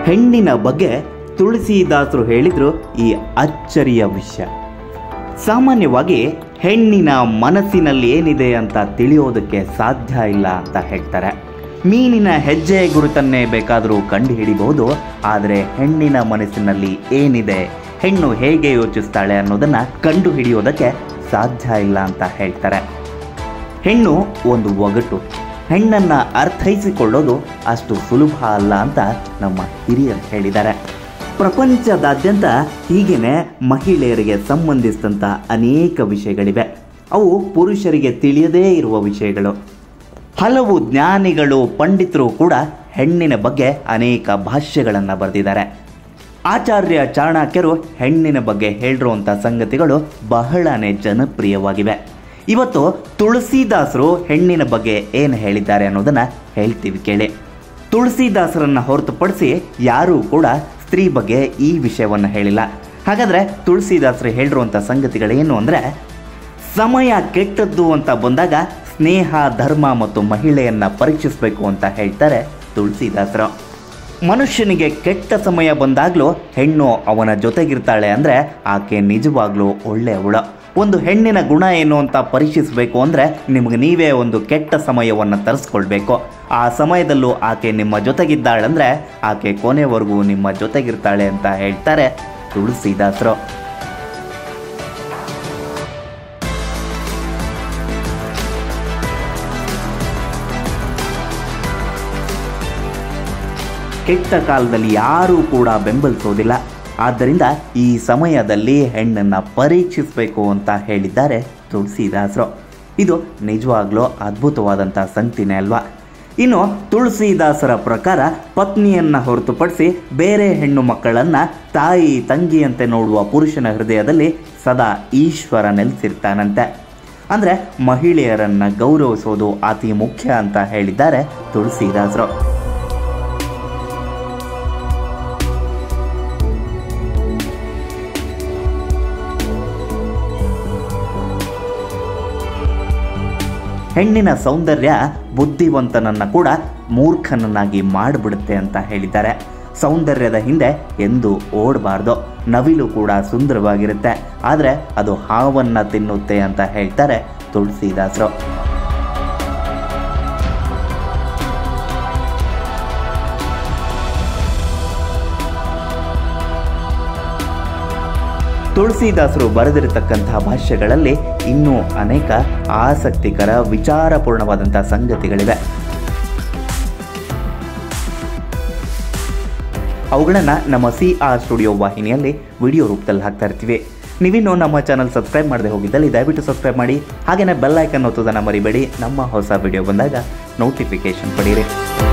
ಹೆಣ್ಣಿನ ಬಗ್ಗೆ ತುಳಸಿದಾಸರು ಹೇಳಿದ್ರು ಈ ಅಚ್ಚರಿಯ ವಿಷಯ. ಸಾಮಾನ್ಯವಾಗಿ ಹೆಣ್ಣಿನ ಮನಸ್ಸಿನಲ್ಲಿ ಏನಿದೆ ಅಂತ ತಿಳಿಯೋದಕ್ಕೆ ಸಾಧ್ಯ ಇಲ್ಲ ಅಂತ ಹೇಳ್ತಾರೆ. ಮೀನಿನ ಹೆಜ್ಜೆ ಗುರುತನ್ನೇ ಬೇಕಾದರೂ ಕಂಡು ಹಿಡಿಬಹುದು, ಆದರೆ ಹೆಣ್ಣಿನ ಮನಸ್ಸಿನಲ್ಲಿ ಏನಿದೆ, ಹೆಣ್ಣು ಹೇಗೆ ಯೋಚಿಸ್ತಾಳೆ ಅನ್ನೋದನ್ನು ಕಂಡು ಹಿಡಿಯೋದಕ್ಕೆ ಸಾಧ್ಯ ಇಲ್ಲ ಅಂತ ಹೇಳ್ತಾರೆ. ಹೆಣ್ಣು ಒಂದು ಒಗಟು. ಹೆಣ್ಣನ್ನು ಅರ್ಥೈಸಿಕೊಳ್ಳೋದು ಅಷ್ಟು ಸುಲಭ ಅಲ್ಲ ಅಂತ ನಮ್ಮ ಹಿರಿಯರು ಹೇಳಿದ್ದಾರೆ. ಪ್ರಪಂಚದಾದ್ಯಂತ ಹೀಗೇನೆ ಮಹಿಳೆಯರಿಗೆ ಸಂಬಂಧಿಸಿದಂಥ ಅನೇಕ ವಿಷಯಗಳಿವೆ. ಅವು ಪುರುಷರಿಗೆ ತಿಳಿಯದೇ ಇರುವ ವಿಷಯಗಳು. ಹಲವು ಜ್ಞಾನಿಗಳು, ಪಂಡಿತರು ಕೂಡ ಹೆಣ್ಣಿನ ಬಗ್ಗೆ ಅನೇಕ ಭಾಷ್ಯಗಳನ್ನು ಬರೆದಿದ್ದಾರೆ. ಆಚಾರ್ಯ ಚಾಣಕ್ಯರು ಹೆಣ್ಣಿನ ಬಗ್ಗೆ ಹೇಳಿರುವಂಥ ಸಂಗತಿಗಳು ಬಹಳನೇ ಜನಪ್ರಿಯವಾಗಿವೆ. ಇವತ್ತು ತುಳಸಿದಾಸರು ಹೆಣ್ಣಿನ ಬಗ್ಗೆ ಏನು ಹೇಳಿದ್ದಾರೆ ಅನ್ನೋದನ್ನು ಹೇಳ್ತೀವಿ ಕೇಳಿ. ತುಳಸಿದಾಸರನ್ನು ಹೊರತುಪಡಿಸಿ ಯಾರೂ ಕೂಡ ಸ್ತ್ರೀ ಬಗ್ಗೆ ಈ ವಿಷಯವನ್ನು ಹೇಳಿಲ್ಲ. ಹಾಗಾದರೆ ತುಳಸಿದಾಸರು ಹೇಳಿರುವಂಥ ಸಂಗತಿಗಳೇನು ಅಂದರೆ, ಸಮಯ ಕೆಟ್ಟದ್ದು ಅಂತ ಬಂದಾಗ ಸ್ನೇಹ, ಧರ್ಮ ಮತ್ತು ಮಹಿಳೆಯನ್ನು ಪರೀಕ್ಷಿಸಬೇಕು ಅಂತ ಹೇಳ್ತಾರೆ ತುಳಸಿದಾಸರು. ಮನುಷ್ಯನಿಗೆ ಕೆಟ್ಟ ಸಮಯ ಬಂದಾಗಲೂ ಹೆಣ್ಣು ಅವನ ಜೊತೆಗಿರ್ತಾಳೆ ಅಂದರೆ ಆಕೆ ನಿಜವಾಗ್ಲೂ ಒಳ್ಳೆಯವಳು. ಒಂದು ಹೆಣ್ಣಿನ ಗುಣ ಏನು ಅಂತ ಪರೀಕ್ಷಿಸಬೇಕು ಅಂದರೆ ನಿಮಗೆ ನೀವೇ ಒಂದು ಕೆಟ್ಟ ಸಮಯವನ್ನು ತರಿಸ್ಕೊಳ್ಬೇಕು. ಆ ಸಮಯದಲ್ಲೂ ಆಕೆ ನಿಮ್ಮ ಜೊತೆಗಿದ್ದಾಳಂದರೆ ಆಕೆ ಕೊನೆವರೆಗೂ ನಿಮ್ಮ ಜೊತೆಗಿರ್ತಾಳೆ ಅಂತ ಹೇಳ್ತಾರೆ ತುಳಸಿದಾಸರು. ಕೆಟ್ಟ ಕಾಲದಲ್ಲಿ ಯಾರೂ ಕೂಡ ಬೆಂಬಲಿಸೋದಿಲ್ಲ. ಆದ್ದರಿಂದ ಈ ಸಮಯದಲ್ಲಿ ಹೆಣ್ಣನ್ನು ಪರೀಕ್ಷಿಸಬೇಕು ಅಂತ ಹೇಳಿದ್ದಾರೆ ತುಳಸಿದಾಸರು. ಇದು ನಿಜವಾಗ್ಲೂ ಅದ್ಭುತವಾದಂಥ ಸಂಗತಿನೇ ಅಲ್ವಾ? ಇನ್ನು ತುಳಸಿದಾಸರ ಪ್ರಕಾರ ಪತ್ನಿಯನ್ನು ಹೊರತುಪಡಿಸಿ ಬೇರೆ ಹೆಣ್ಣು ಮಕ್ಕಳನ್ನು ತಾಯಿ, ತಂಗಿಯಂತೆ ನೋಡುವ ಪುರುಷನ ಹೃದಯದಲ್ಲಿ ಸದಾ ಈಶ್ವರ ನೆಲೆಸಿರ್ತಾನಂತೆ. ಅಂದರೆ ಮಹಿಳೆಯರನ್ನು ಗೌರವಿಸೋದು ಅತಿ ಮುಖ್ಯ ಅಂತ ಹೇಳಿದ್ದಾರೆ ತುಳಸಿದಾಸರು. ಹೆಣ್ಣಿನ ಸೌಂದರ್ಯ ಬುದ್ಧಿವಂತನನ್ನು ಕೂಡ ಮೂರ್ಖನನ್ನಾಗಿ ಮಾಡಿಬಿಡುತ್ತೆ ಅಂತ ಹೇಳಿದ್ದಾರೆ. ಸೌಂದರ್ಯದ ಹಿಂದೆ ಎಂದೂ ಓಡಬಾರ್ದು. ನವಿಲು ಕೂಡ ಸುಂದರವಾಗಿರುತ್ತೆ, ಆದರೆ ಅದು ಹಾವನ್ನು ತಿನ್ನುತ್ತೆ ಅಂತ ಹೇಳ್ತಾರೆ ತುಳಸಿದಾಸರು. ತುಳಸಿದಾಸರು ಬರೆದಿರತಕ್ಕಂತಹ ಭಾಷ್ಯಗಳಲ್ಲಿ ಇನ್ನೂ ಅನೇಕ ಆಸಕ್ತಿಕರ, ವಿಚಾರಪೂರ್ಣವಾದಂಥ ಸಂಗತಿಗಳಿವೆ. ಅವುಗಳನ್ನು ನಮ್ಮ CR ಸ್ಟುಡಿಯೋ ವಾಹಿನಿಯಲ್ಲಿ ವಿಡಿಯೋ ರೂಪದಲ್ಲಿ ಹಾಕ್ತಾ ಇರ್ತೀವಿ. ನೀವಿನ್ನೂ ನಮ್ಮ ಚಾನಲ್ ಸಬ್ಸ್ಕ್ರೈಬ್ ಮಾಡದೆ ಹೋಗಿದ್ದಲ್ಲಿ ದಯವಿಟ್ಟು ಸಬ್ಸ್ಕ್ರೈಬ್ ಮಾಡಿ. ಹಾಗೆಯೇ ಬೆಲ್ ಐಕನ್ ಒತ್ತೋದನ್ನು ಮರಿಬೇಡಿ. ನಮ್ಮ ಹೊಸ ವಿಡಿಯೋ ಬಂದಾಗ ನೋಟಿಫಿಕೇಶನ್ ಪಡೀರಿ.